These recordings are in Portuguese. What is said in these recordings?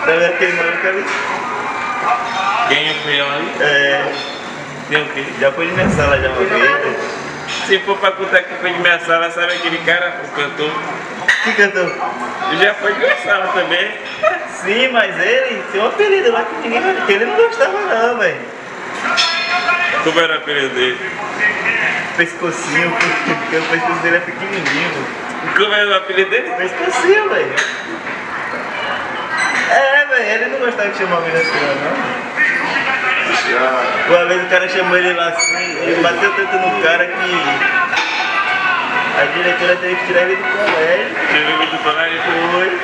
Sabe aquele maluco ali? Quem é o feijão ali? É. Tem o quê? Já foi de minha sala já uma vez. Se for pra contar que foi de minha sala, sabe aquele cara, o cantor? Que cantor? Já foi de minha sala também. Sim, mas ele tem um apelido lá que ninguém vai. Que ele não gostava não, velho. Como era o apelido dele? Pescocinho, porque o pescoço dele é pequenininho. Como era o apelido dele? Pescocinho, velho. É, velho, ele não gostava de chamar a menina assim, não. Uma vez o cara chamou ele lá assim, ele bateu tanto no cara que a diretora teve que tirar ele do colégio. Tirou do colégio? Foi.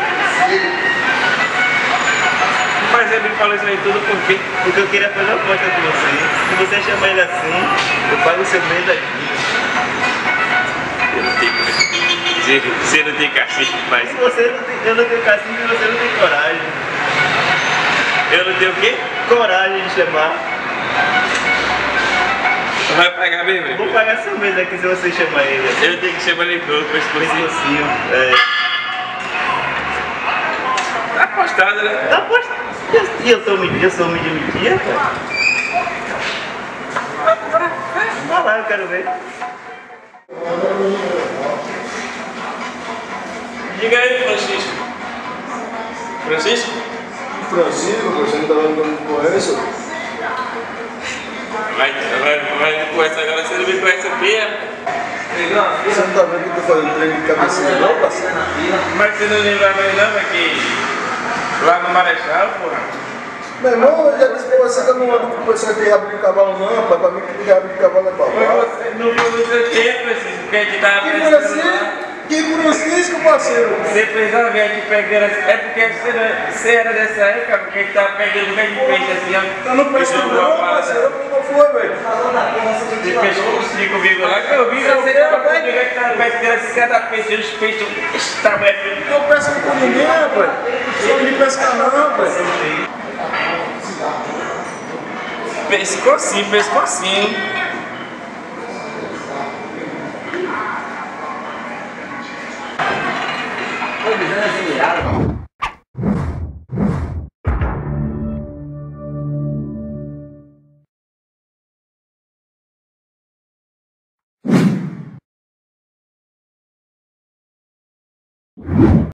Mas ele me falou isso aí tudo por quê? Porque eu queria fazer uma aposta com você. Se você chamar ele assim, eu pago o seu mês aqui. Eu não tenho. Você não tem cacife, mas. Se você não tem, eu não tenho cacife e você não tem coragem. Eu não tenho o quê? Coragem de chamar. Vai pagar mesmo? Vou pagar seu mês aqui se você chamar ele. Eu tenho que chamar ele pro Pescocinho. É. Tá apostado, né? Tá apostado. E eu sou me de mentira, cara. Vai lá, eu quero ver. Diga aí, Francisco. Francisco? Francisco, você não tá falando que me conhece? Vai me conhecer agora, você não me conhece aqui, é? Você não tá vendo que eu tô fazendo treino de cabecinha não, parceiro? Mas você não lembra mais não, é que lá no Marechal, porra. Meu irmão, eu já disse pra você que eu não ando com pessoa que rabo de cavalo não, rapaz. Pra mim que rabo de cavalo é Mas babá. você não foi no seu tempo, Francisco, que a gente tava Que pensando lá. Francisco, parceiro? Você fez uma viagem pegando assim, é porque você era dessa época, porque a gente tava pegando o mesmo peixe assim, ó. Eu não penso não, parceiro. Não foi, velho. Você pescou os 5 vírgula lá, que eu vi você tava comigo que tava pescando assim, cada peixe, os peixes, esse tamanho. Eu pesco com ninguém, rapaz. Sou de pescar não, rapaz. Pescou sim, pescou sim. Tô dizendo assim,